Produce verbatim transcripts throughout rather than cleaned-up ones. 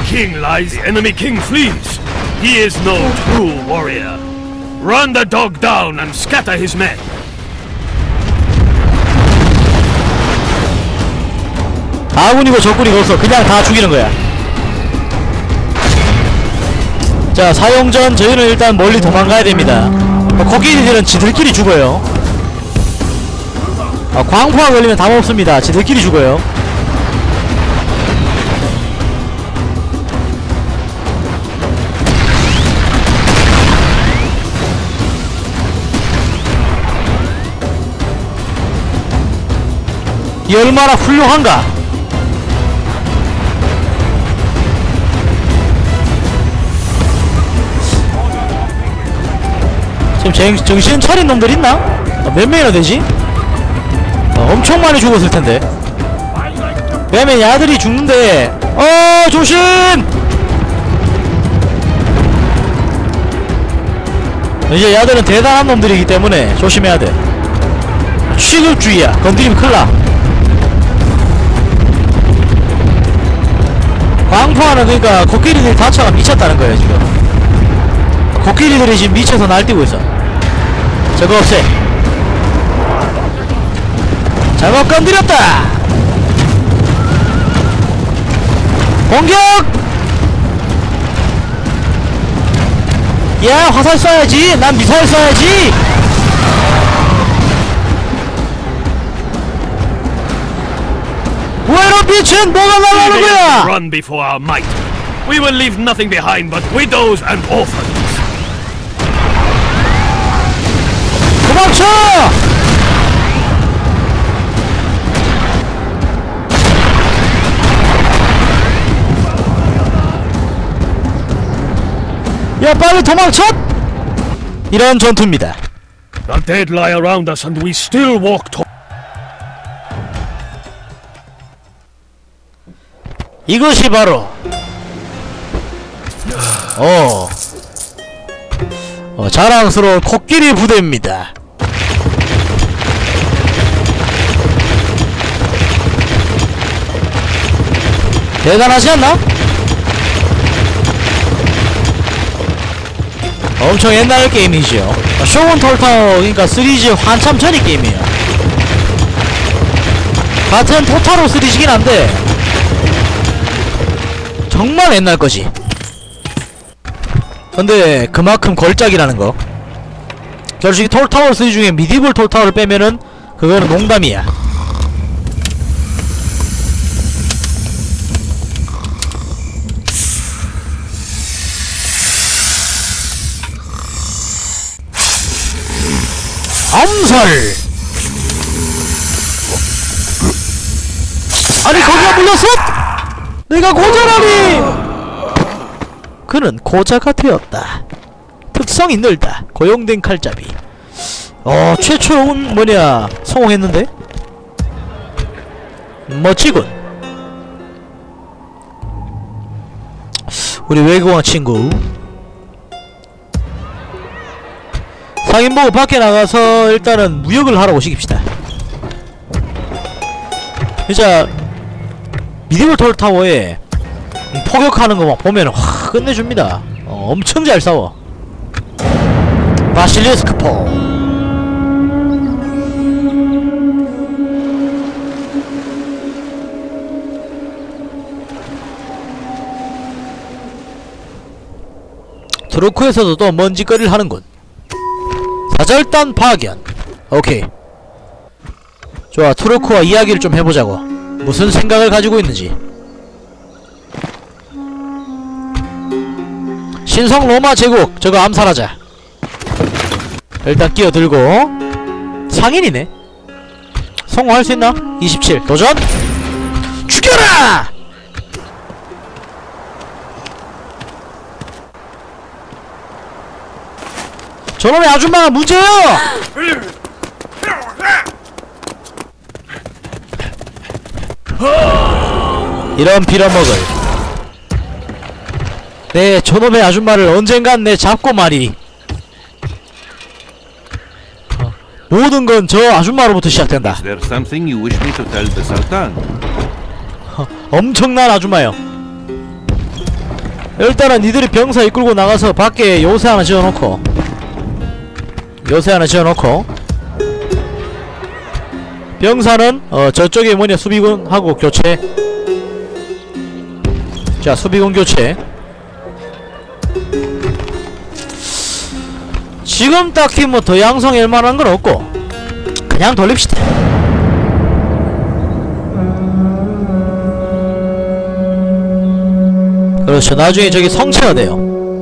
king lies, the enemy king flees. He is no true warrior. Run the dog down and scatter his men. 아군이고 적군이고 없어. 그냥 다 죽이는 거야. 자, 사용전 저희는 일단 멀리 도망가야 됩니다. 코끼리들은 지들끼리 죽어요. 아, 광포가 걸리면 답 없습니다. 지들끼리 죽어요. 이 얼마나 훌륭한가. 지금 정, 정신 차린 놈들 있나? 어, 몇 명이나 되지? 어, 엄청 많이 죽었을 텐데. 왜냐면 야들이 죽는데. 어, 조심! 이제 야들은 대단한 놈들이기 때문에 조심해야 돼. 취급주의야. 건드리면 큰일나. 광포하는, 그니까 코끼리들이 다쳐가 미쳤다는 거예요 지금. 코끼리들이 지금 미쳐서 날뛰고 있어. 저거 없애. 잘못 건드렸다. 공격! 야, 화살 쏴야지. 난 미사일 쏴야지. 왜 이런 빛은 뭐가 날아오는 거야? Run before our might. We will leave nothing behind but widows and orphans. 도망쳐! 야, 빨리 도망쳐! 이런 전투입니다. The dead lie around us and we still walk to 이것이 바로 어, 어 자랑스러운 코끼리 부대입니다. 대단하지 않나? 엄청 옛날 게임이죠. 쇼군 톨타워, 그러니까 시리즈 한참 전의 게임이에요. 같은 토타로 시리즈긴 한데 정말 옛날 거지. 근데 그만큼 걸작이라는 거. 솔직히 톨타워 시리즈 중에 미디블 톨타워를 빼면은 그거는 농담이야. 암살! 아니, 거기가 물렸어? 내가 고자라니! 그는 고자가 되었다. 특성이 늘다. 고용된 칼잡이. 어, 최초로 뭐냐 성공했는데? 멋지군. 우리 외국왕 친구 상인보고 밖에 나가서 일단은 무역을 하라고 시킵시다. 진짜 미디블 톨타워에 포격하는 거 막 보면 확 끝내줍니다. 어, 엄청 잘 싸워. 바실리스크 포. 트루크에서도 또 먼지거리를 하는군. 사절단 파견. 오케이. 좋아, 트루크와 이야기를 좀 해보자고. 무슨 생각을 가지고 있는지. 신성 로마 제국 저거 암살하자. 일단 끼어들고. 상인이네. 성공할 수 있나? 이십칠 도전. 죽여라! 저놈의 아줌마가 문제예요! 이런 빌어먹을. 네, 저놈의 아줌마를 언젠간 내 잡고 말이. 어, 모든 건 저 아줌마로부터 시작된다. 어, 엄청난 아줌마요. 일단은 니들이 병사 이끌고 나가서 밖에 요새 하나 지어놓고 요새 하나 지어놓고 병사는 어 저쪽에 뭐냐 수비군하고 교체. 자 수비군 교체. 지금 딱히 뭐 더 양성할 만한 건 없고 그냥 돌립시다. 그렇죠. 나중에 저기 성체가 돼요.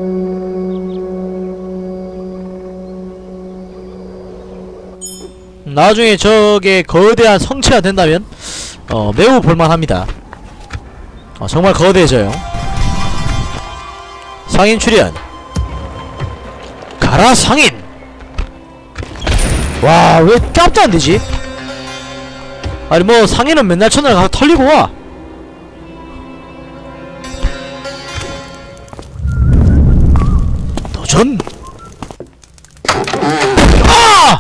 나중에 저게 거대한 성체가 된다면 어 매우 볼만합니다. 어, 정말 거대해져요. 상인 출연. 가라 상인. 와 왜 깜도 안되지? 아니 뭐 상인은 맨날 첫날 가서 털리고 와. 도전. 아!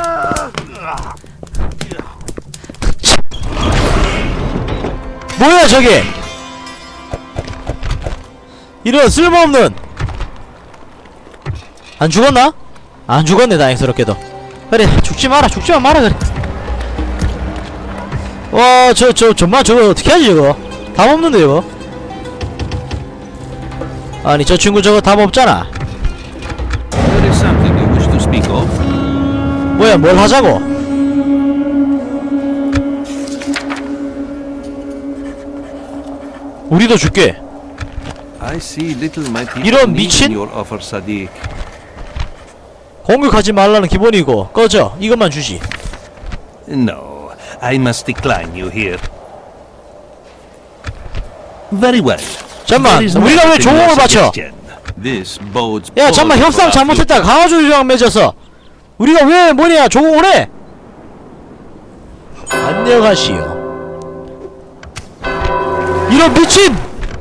뭐야 저게? 이런 쓸모없는. 안 죽었나? 안 죽었네 다행스럽게도. 그래 죽지마라 죽지마 마라 그래. 와 저 저 정말 저거 어떻게하지 저거? 답 없는데 이거? 아니 저 친구 저거 답 없잖아. There is something you wish to speak of? 뭐야 뭘 하자고? 우리도 줄게. I see little my people 이런 need 미친? your offer, Sadiq. 공격하지 말라는 기본이고 꺼져. 이것만 주지. No, I must decline you here. Very well. 잠만 There is 우리가 왜 merit in 조공을 your 바쳐? suggestion. This bodes 야 poorly 잠만 for 협상 our 잘못했다. future. 강화조주랑 맺어서 우리가 왜 뭐냐 조공을 해? 안녕하시오. 이런 미친!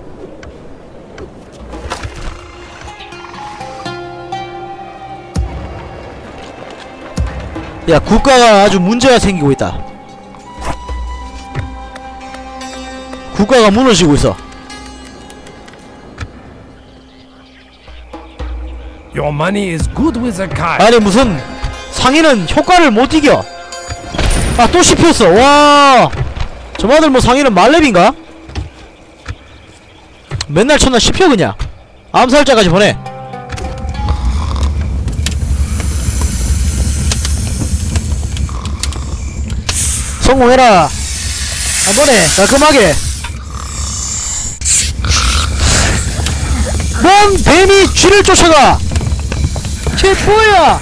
야 국가가 아주 문제가 생기고 있다. 국가가 무너지고 있어. Your money is good with a kite. 아니 무슨 상인은 효과를 못 이겨. 아 또 씹혔어. 와 저마들 뭐 상인은 말렙인가? 맨날 첫날 씹혀 그냥. 암살자까지 보내. 성공해라. 한 번에 깔끔하게. 뭔 뱀이 쥐를 쫓아가. 쟤 뭐야?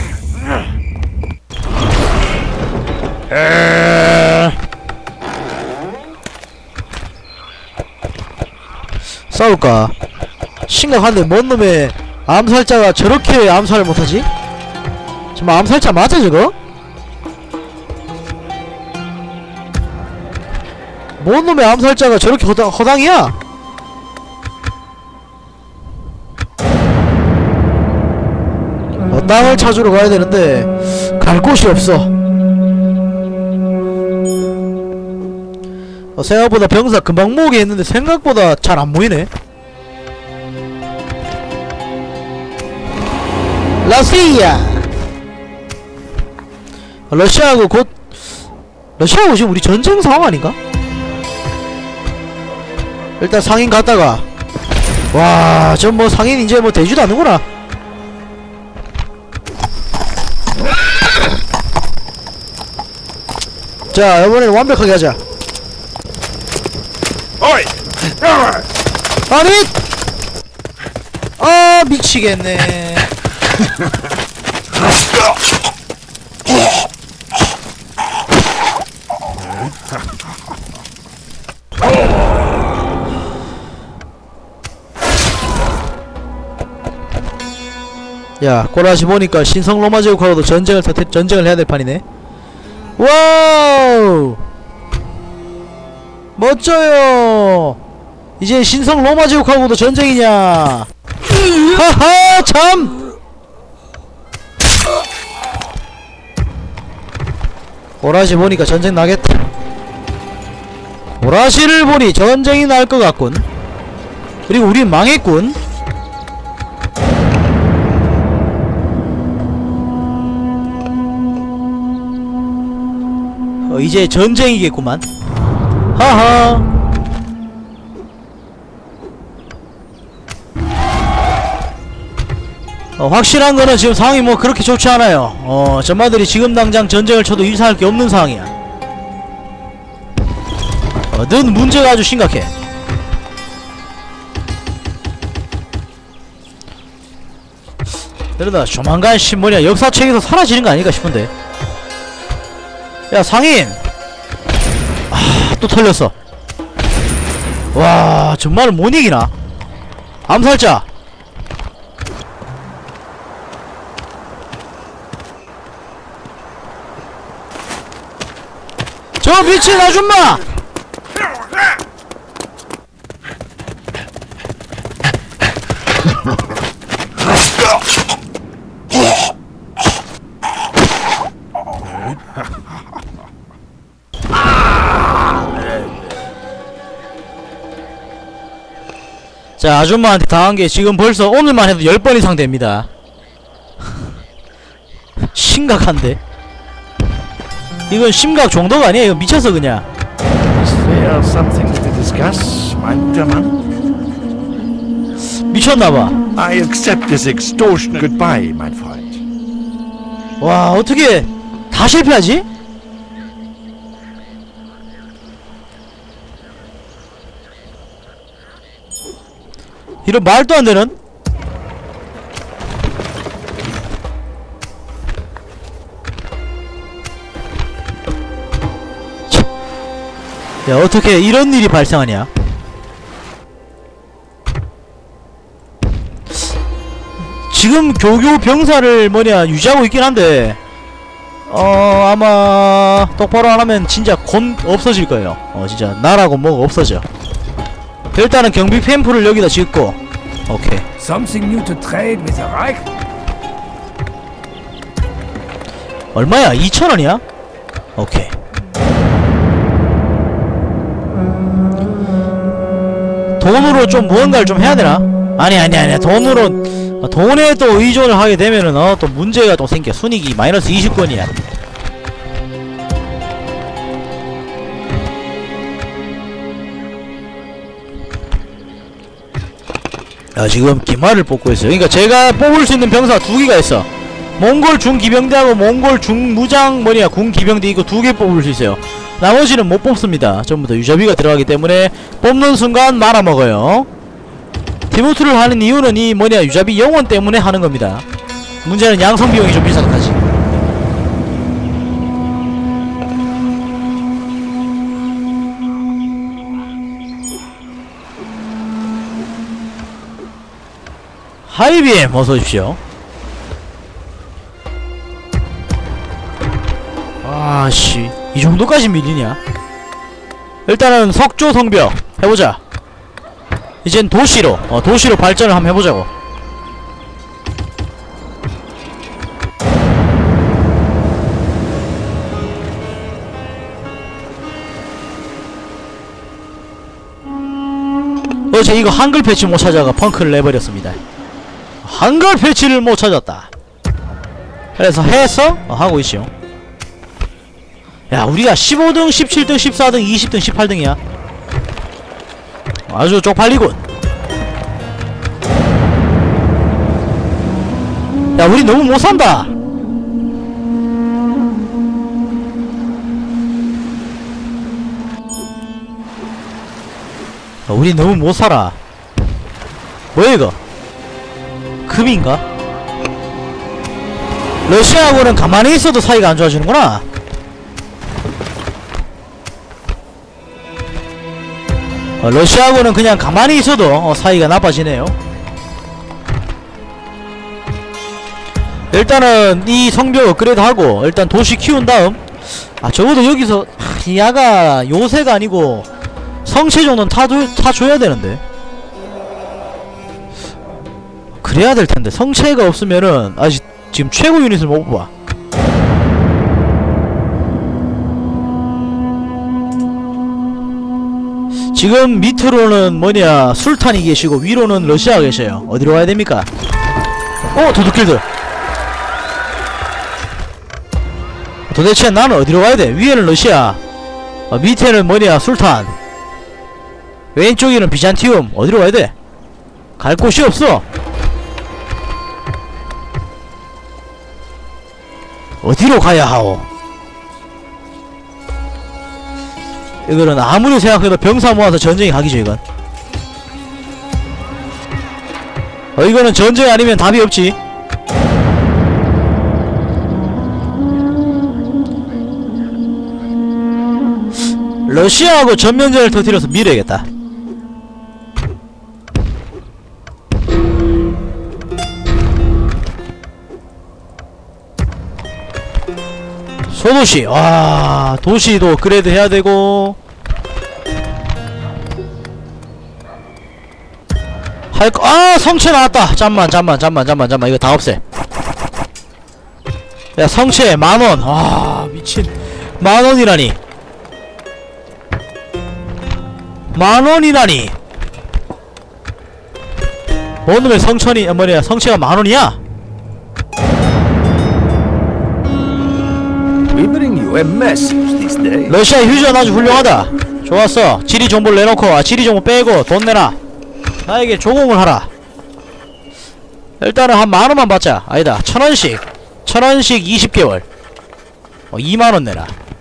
에... 싸울까? 심각한데 뭔 놈의 암살자가 저렇게 암살을 못하지? 정말 암살자 맞아 저거? 뭔 놈의 암살자가 저렇게 허당, 허당이야? 어, 땅을 찾으러 가야 되는데 갈 곳이 없어. 어, 생각보다 병사 금방 모으게 했는데 생각보다 잘 안 모이네. 러시아. 러시아하고 곧 러시아하고 지금 우리 전쟁 상황 아닌가? 일단 상인 갔다가 와 저 뭐 상인 이제 뭐 되지도 않는구나. 자 이번에는 완벽하게 하자. Oi! 아니! 아 미치겠네. 야 꼬라지 보니까 신성 로마 제국하고도 전쟁을 더 전쟁을 해야 될 판이네. 와우 멋져요. 이제 신성 로마 제국하고도 전쟁이냐. 하하 참. 꼬라지 보니까 전쟁 나겠다. 꼬라지를 보니 전쟁이 날 것 같군. 그리고 우린 망했군. 어, 이제 전쟁이겠구만. 하하. 어, 확실한 거는 지금 상황이 뭐 그렇게 좋지 않아요. 어, 전마들이 지금 당장 전쟁을 쳐도 일상할 게 없는 상황이야. 어, 는 문제가 아주 심각해. 이러다 조만간 씨 뭐냐 역사책에서 사라지는 거 아닐까 싶은데. 야 상인. 아, 또 털렸어. 와 정말 못 이기나. 암살자. 저 미친 아줌마! 자 아줌마한테 당한게 지금 벌써 오늘만 해도 열 번 이상 됩니다. 심각한데? 이건 심각 정도가 아니야. 이거 미쳤어 그냥. Is there something to discuss, my guter Mann? 미쳤나봐. I accept this extortion. Goodbye, my friend. 와 어떻게 다 실패하지? 이런 말도 안 되는? 야 어떻게 이런 일이 발생하냐? 지금 교교 병사를 뭐냐 유지하고 있긴 한데 어 아마 똑바로 안 하면 진짜 곧 없어질 거예요. 어 진짜 나라고 뭐가 없어져. 일단은 경비 캠프를 여기다 짓고. 오케이. Something new to trade with the Reich? 얼마야? 이천 원이야? 오케이. 돈으로 좀 무언가를 좀 해야 되나? 아니 아니 아니 돈으로 돈에 또 의존을 하게 되면은 어 또 문제가 또 생겨. 순익이 마이너스 이십 권이야. 야 지금 기마를 뽑고 있어요. 그러니까 제가 뽑을 수 있는 병사 두 개가 있어. 몽골 중기병대하고 몽골 중무장 뭐냐 군기병대 이거 두 개 뽑을 수 있어요. 나머지는 못 뽑습니다. 전부 다 유저비가 들어가기 때문에 뽑는 순간 말아먹어요. 디모트를 하는 이유는 이 뭐냐 유저비 영원 때문에 하는 겁니다. 문제는 양성 비용이 좀 비싸서 하지. 하이비엠 어서오십시오. 아씨 이 정도까지 밀리냐? 일단은 석조 성벽 해보자. 이젠 도시로 어 도시로 발전을 한번 해보자고. 어제 이거 한글 패치 못 찾아가 펑크를 내버렸습니다. 한글 패치를 못 찾았다. 그래서 해서 어, 하고 있죠. 야 우리가 십오 등, 십칠 등, 십사 등, 이십 등, 십팔 등이야. 아주 쪽팔리군. 야 우리 너무 못산다. 야, 우리 너무 못살아. 뭐야 이거 금인가? 러시아하고는 가만히 있어도 사이가 안 좋아지는구나. 어, 러시아하고는 그냥 가만히 있어도 어, 사이가 나빠지네요. 일단은 이 성벽 업그레이드 하고 일단 도시 키운 다음 아 적어도 여기서 하, 이 야가 요새가 아니고 성체 정도는 타도, 타줘야 되는데 그래야 될 텐데 성체가 없으면은 아직 지금 최고 유닛을 못 뽑아. 지금 밑으로는 뭐냐 술탄이 계시고 위로는 러시아가 계셔요. 어디로 가야 됩니까? 어 도둑길들. 도대체 나는 어디로 가야 돼? 위에는 러시아, 어, 밑에는 뭐냐 술탄, 왼쪽에는 비잔티움. 어디로 가야 돼? 갈 곳이 없어. 어디로 가야 하오? 이거는 아무리 생각해도 병사 모아서 전쟁이 가기죠 이건. 어 이거는 전쟁 아니면 답이 없지. 러시아하고 전면전을 터뜨려서 밀어야겠다. 소도시. 와 도시도 업그레이드 해야 되고 할거. 아 성체 나왔다. 잠만 잠만 잠만 잠만 잠만 이거 다 없애. 야 성체 만원. 아 미친. 만원이라니. 만원이라니. 뭔놈의 성천이 아, 뭐냐 성체가 만원이야? We bring you a message this day. 러시아 휴전 아주 훌륭하다. 좋았어. 지리 정보를 내놓고 아 지리 정보 빼고 돈 내놔. 나에게 조공을 하라. 일단은 한 만원만 받자. 아니다 천원씩 천원씩 이십 개월 어 이만원 내놔.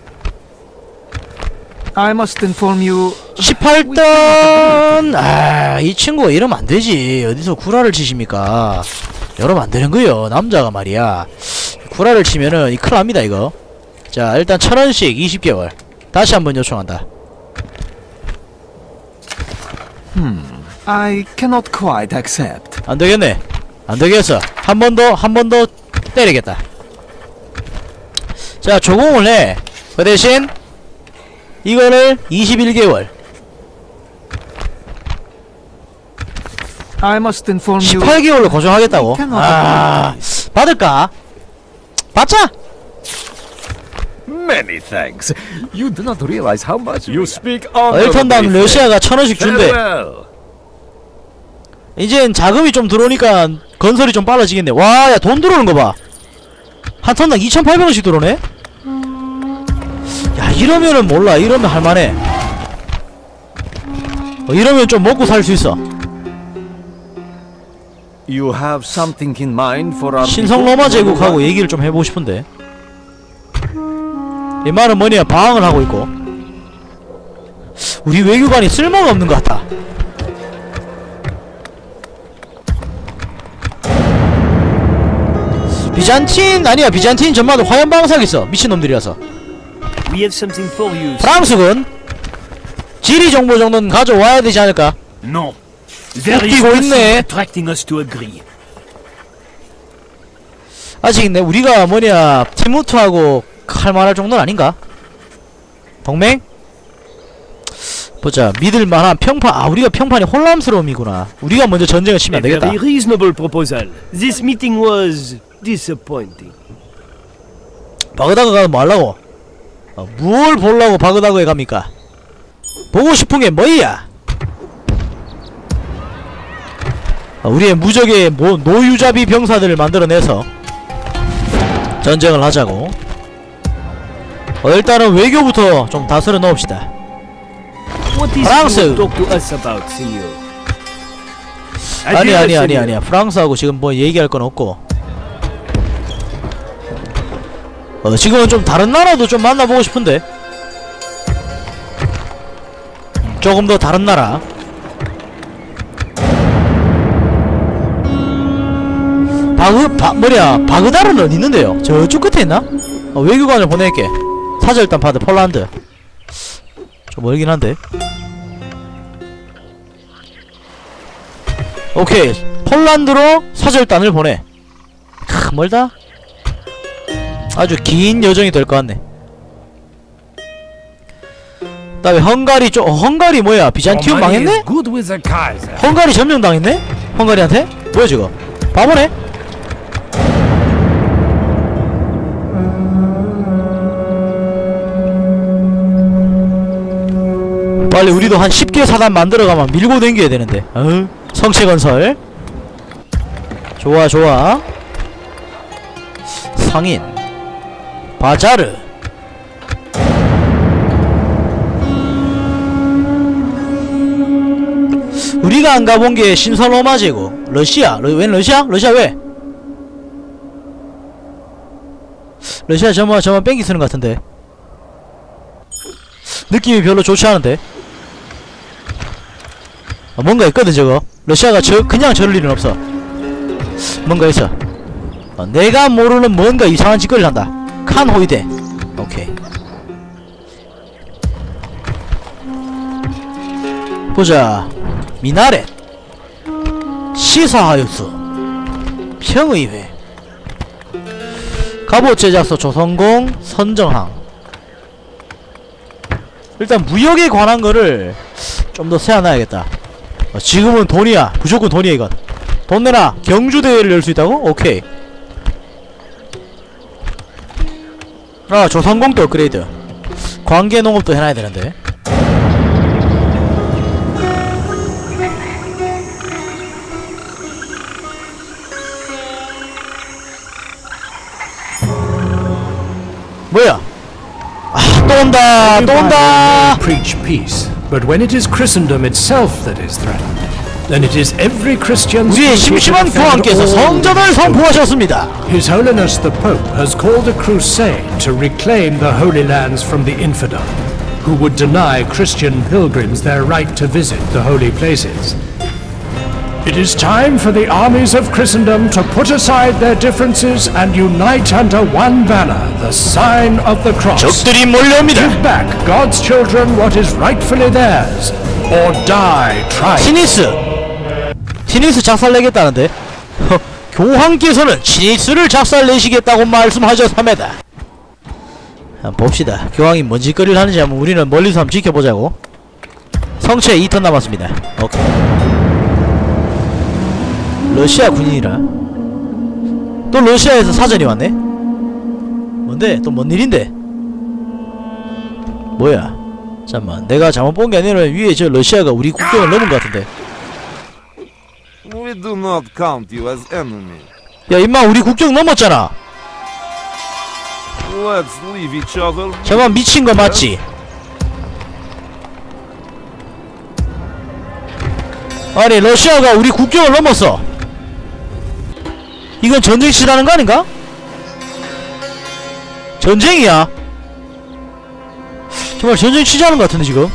I must inform you. 십팔 단. 아, 이 친구가 이러면 안 되지. 어디서 구라를 치십니까? 이러면 안 되는 거요. 남자가 말이야. 구라를 치면은 이 큰일 납니다, 이거. 자, 일단 천 원씩 이십 개월. 다시 한번 요청한다. Hmm. I cannot quite accept. 안 되겠네. 안 되겠어. 한 번 더, 한 번 더 때리겠다. 자, 조공을 해. 그 대신 이거를 이십일 개월. I must inform you. 십팔 개월로 고정하겠다고? 아, 받을까? 받자! Many thanks. You do not realize how much you speak 어, 일턴당 러시아가 천 원씩 준대. Farewell. 이젠 자금이 좀 들어오니까 건설이 좀 빨라지겠네. 와, 야, 돈 들어오는 거 봐. 한 턴당 이천팔백 원씩 들어오네? 야, 이러면은 몰라. 이러면 할만해. 어, 이러면 좀 먹고 살 수 있어. You have something in mind for our 신성 로마 제국하고 얘기를 좀 해보고 싶은데. 이 말은 뭐냐, 방황을 하고 있고. 우리 외교관이 쓸모가 없는 것 같아. 비잔틴 아니야. 비잔틴 전마다 화염방사기 있어. 미친놈들이라서. We have something for you. 프랑스군 지리 정보 정도는 가져와야 되지 않을까? No. There is 웃기고 nothing 있네. attracting us to agree. 아직 내 우리가 뭐냐 티무트하고 할만할 정도는 아닌가? 동맹? 보자. 믿을만한 평판. 아, 우리가 평판이 혼란스러움이구나. 우리가 먼저 전쟁을 치면 A 안되겠다. very reasonable proposal. This meeting was disappointing. 바그다드 가서 뭐 하려고? 어, 뭘 보려고 바그다드에 갑니까? 보고 싶은게 뭐야? 어, 우리의 무적의 모, 노유자비 병사들을 만들어내서 전쟁을 하자고. 어, 일단은 외교부터 좀 다스려 넣읍시다. What is 프랑스. you talk to us about, senor? 아니 아니 아니 아니야. 프랑스하고 지금 뭐 얘기할 건 없고. 어, 지금은 좀 다른 나라도 좀 만나보고 싶은데. 음, 조금 더 다른 나라. 바그 바 뭐냐 바그다르는 어디 있는데요? 저쪽 끝에 있나? 어, 외교관을 보낼게. 사절단 파드 폴란드. 좀 멀긴 한데. 오케이. 폴란드로 사절단을 보내. 크, 멀다? 아주 긴 여정이 될 것 같네. 그 다음에 헝가리 쪽. 어, 헝가리 뭐야? 비잔티움 망했네? Good with the Kaiser. 헝가리 점령당했네? 헝가리한테? 뭐야 지금? 바보네? 빨리 우리도 한 십 개 사단 만들어가면 밀고 당겨야 되는데. 어? 성체건설 좋아 좋아. 상인 바자르 우리가 안 가본 게 신선 로마제고 러시아. 러, 웬 러시아? 러시아 왜? 러시아 저만 저만 뺑기 쓰는 것 같은데 느낌이 별로 좋지 않은데. 어, 뭔가 있거든 저거. 러시아가 저 그냥 저럴 일은 없어. 뭔가 있어. 어, 내가 모르는 뭔가 이상한 짓거리를 한다. 칸 호이데. 오케이. 보자. 미나렛 시사하우스 평의회 갑옷 제작소 조선공 선정항. 일단 무역에 관한 거를 좀 더 세워놔야겠다. 어, 지금은 돈이야. 무조건 돈이야 이건. 돈 내놔. 경주대회를 열 수 있다고? 오케이. 아 조선공도 업그레이드. 관계농업도 해놔야 되는데. 뭐야? 아, 또 온다, 또 온다. Preach peace, but when it is Christendom itself that is threatened, then it is every Christian's 우리의 duty to 심심한 defend 교황께서 all 성전을 the children. 선포하셨습니다. His Holiness the Pope has called a crusade to reclaim the Holy Lands from the infidel, who would deny Christian pilgrims their right to visit the holy places. It is time for the armies of Christendom to put aside their differences and unite under one banner, the sign of the cross. 적들이 몰려옵니다. Give back God's children what is rightfully theirs, or die trying. 티니스 티니스 작살내겠다는데. 허, 교황께서는 티니스를 작살내시겠다고 말씀하셨습니다. 한번 봅시다. 교황이 뭔 짓거리를 하는지 한번 우리는 멀리서 한번 지켜보자고. 성체 이 턴 남았습니다. 오케이. 러시아 군인이라. 또 러시아에서 사전이 왔네? 뭔데? 또 뭔 일인데? 뭐야? 잠깐만, 내가 잘못 본 게 아니라 위에 저 러시아가 우리 국경을 넘은 것 같은데. We do not count you as enemy. 야 임마, 우리 국경 넘었잖아. Let's leave each other. 잠깐, 미친 거 맞지? 아니 러시아가 우리 국경을 넘었어. 이건 전쟁 치라는 거 아닌가? 전쟁이야. 정말 전쟁 치자는 거 같은데 지금.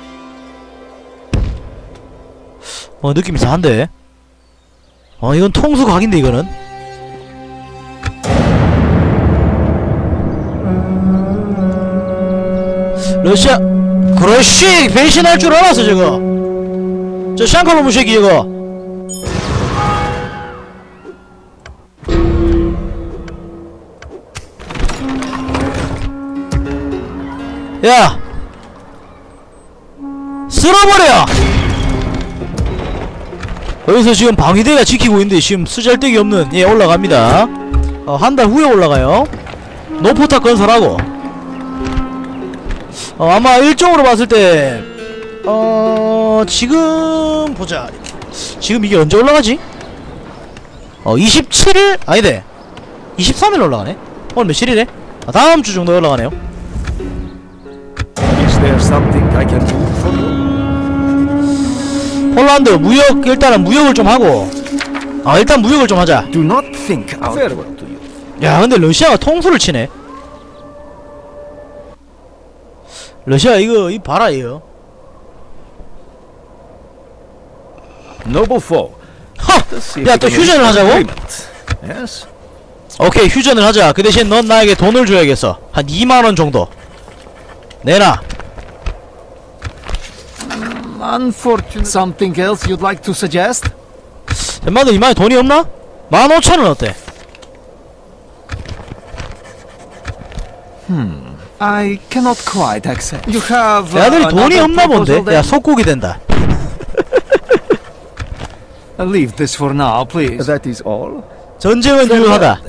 어 느낌 이상한데. 어 이건 통수 각인데 이거는. 러시아 그렇지. 배신할 줄 알았어 저거. 저 샹칼로무 새끼 저거. 야 쓸어버려. 여기서 지금 방위대가 지키고 있는데 지금 쓰잘데기 없는 예 올라갑니다. 어, 한 달 후에 올라가요. 노포탑 건설하고. 어, 아마 일정으로 봤을 때 어... 지금 보자. 지금 이게 언제 올라가지? 어 이십칠 일? 아니네 이십삼 일 올라가네. 오늘 며칠이래? 아, 다음 주 정도에 올라가네요. Is there something I can do for you? 폴란드 무역, 일단은 무역을 좀 하고. 아 일단 무역을 좀 하자. Do not think out. Farewell to you. 야 근데 러시아가 통수를 치네. 러시아 이거 이 봐라 이거. Noble foe. 야 또 휴전을 하자고? Yes. 오케이 휴전을 하자. 그 대신 넌 나에게 돈을 줘야겠어. 한 이만 원 정도 내놔. Unfortunate. Something else you'd like to suggest? 엠마도 이만에 돈이 없나? 만 오천 원 어때? Hmm. I cannot quite accept. You have. Uh, 애들이 돈이 another 없나 본데? proposal 야 then? 속국이 된다. Leave this for now, please. That is all. 전쟁은 유효하다.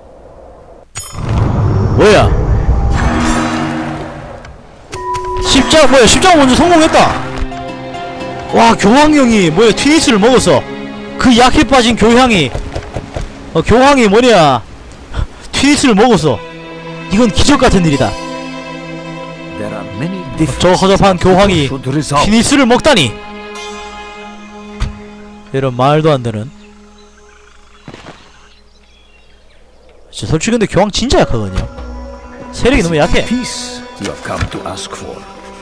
뭐야? 십자가 뭐야 십자가 먼저 성공했다. 와 교황형이 뭐야 트니스를 먹었어. 그 약해 빠진 교황이 어 교황이 뭐냐 트니스를 먹었어. 이건 기적같은 일이다. There are many 저 허접한 교황이 should resolve. 트니스를 먹다니. 이런 말도 안 되는. 진짜 솔직히 근데 교황 진짜 약하거든요. 세력이 너무 약해. Peace you have come to ask for.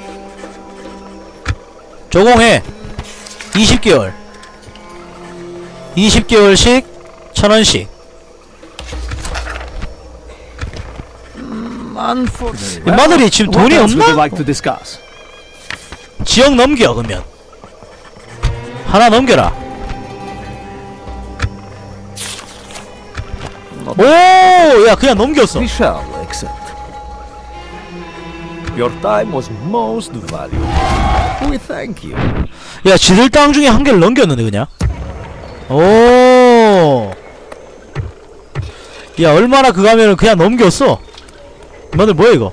조공해. 이십 개월 이십 개월씩 천 원씩. 인마들이 지금 돈이 없나? 지역 넘겨. 그러면 하나 넘겨라. 오, 야 그냥 넘겼어. We shall accept. Your time was most valuable. We thank you. 야 지들 땅 중에 한 개를 넘겼는데 그냥. 오. 야 얼마나 그거 하면은 그냥 넘겼어. 이마들 뭐야 이거.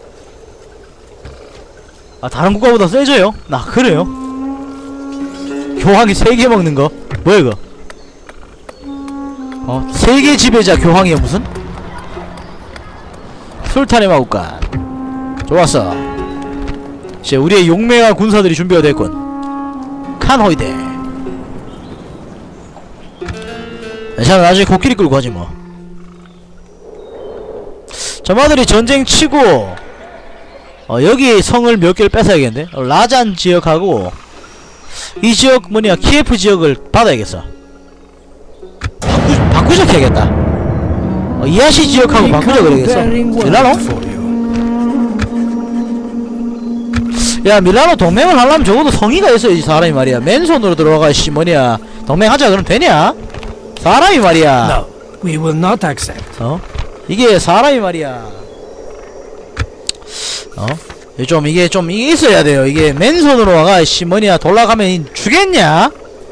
아 다른 국가보다 세져요? 나 그래요? 교황이 세 개 먹는 거? 뭐야 이거? 어? 세계 지배자 교황이야 무슨? 술탄의 마구간. 좋았어. 이제 우리의 용맹한 군사들이 준비가 됐군. 칸호이데. 자 나중에 코끼리 끌고 가지 뭐. 저마들이 전쟁 치고 어 여기 성을 몇 개를 뺏어야겠는데. 어, 라잔 지역하고 이 지역 뭐냐 키예프 지역을 받아야겠어. 바꾸, 바꾸적해야겠다. 어, 이하시 지역하고 바꾸자 그러겠어. 밀라노? 야 밀라노 동맹을 하려면 적어도 성의가 있어야지 사람이 말이야. 맨손으로 들어가 씨 뭐냐 동맹하자 그럼 되냐? 사람이 말이야. No, we will not accept. 어? 이게 사람이 말이야. 어? 좀 이게 좀 이게 있어야 돼요. 이게 맨손으로 와가 씨 뭐냐 돌아가면 죽겠냐?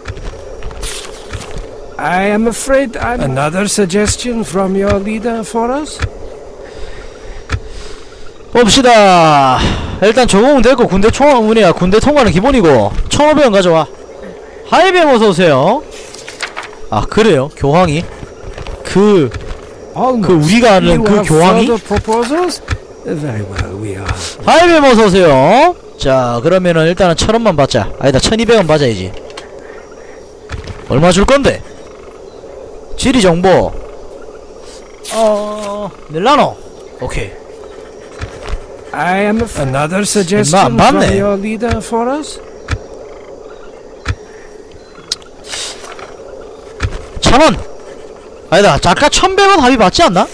I am afraid I'm... Another suggestion from your leader for us? 봅시다. 일단 조공 됐고 군대 총 뭐냐 군대 통과는 기본이고 천오백 원 가져와. 하이뱀 어서오세요. 아 그래요? 교황이? 그... 그 우리가 아는 그 교황이? Very well, we are. 하이뱀 어서오세요. 자 그러면은 일단은 천원만 받자. 아니다 천이백 원 받아야지. 얼마 줄건데? 지리정보 어... 밀라노 오케이. I am a another suggestion 마, from your leader for us? 천원! 아니다 작가 천백 원 합의 받지 않나?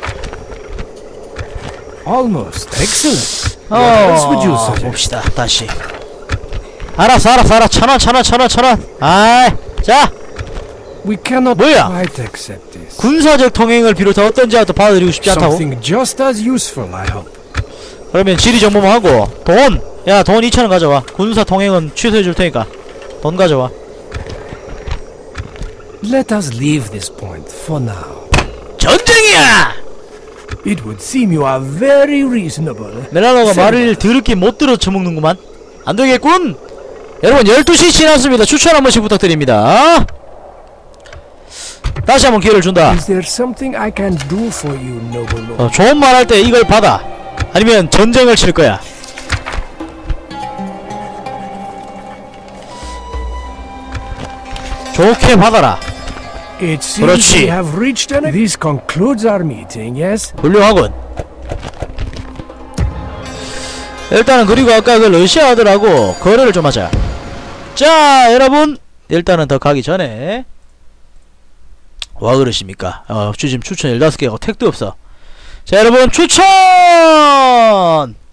Almost. Excellent. What else would you 어... suggest? 봅시다 다시. 알았어 알았어 알았어 천원 천원 천원 천원. 아이 자 We cannot 뭐야? quite accept this. 군사적 통행을 비롯한 어떤 제약도 받아들이고 싶지 않다고? Something just as useful, I hope. 그러면 지리 정보만 하고 돈! 야 돈 이천 원 가져와. 군사 통행은 취소해 줄 테니까 돈 가져와. Let us leave this point for now. 전쟁이야! It would seem you are very reasonable. 멜라노가 말을 들을게 못 들어 처먹는구만. 안되겠군! 여러분 열두 시 지났습니다. 추천 한 번씩 부탁드립니다. 다시 한번 기회를 준다. Is there something I can do for you, noble lord? 어, 좋은 말 할 때 이걸 받아. 아니면 전쟁을 칠 거야. 좋게 받아라. It seems 그렇지. we have reached an... This concludes our meeting, yes? 훌륭하군. 일단은 그리고 아까 그 러시아들하고 거래를 좀 하자. 자 여러분 일단은 더 가기 전에 와 그러십니까? 어 지금 추천 열다섯 개하고 택도 없어. 자 여러분 추천!